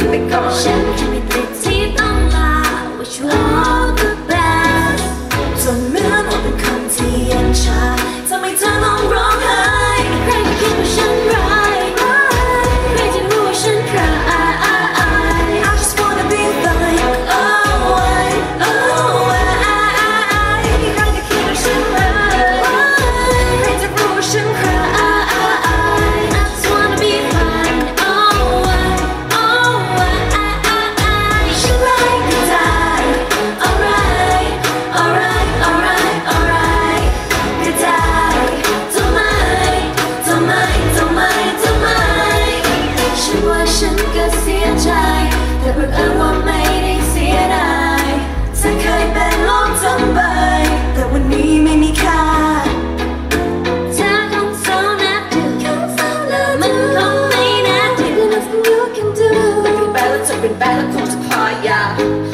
ไปก่อนฉันแค่ไม่ติดที่ต้องลา Wish you all the best จนเหมือนว่าเป็นคนที่เย็นชาทำไมเธอต้องร้องไห้ใครที่คิดว่าฉันร้ายใครที่รู้ว่าฉันคลาย I just wanna be like oh I ใครที่คิดว่าฉันร้ายใครจะรู้ว่าฉันคลาย I just wanna be fine Oh I ฉันร้ายก็ได้ alright ก็ได้ทำไมฉันว่าฉันก็เสียใจแต่บังเอิญว่าไม่ได้เสียดายเธอเคยเป็นโลกทั้งใบแต่วันนี้ไม่มีค่าเธอคงเศร้านะมันคงไม่น่าดู Nothing you can do เป็นแบดแล้วจะเป็นแบดแล้วคงจะพอยา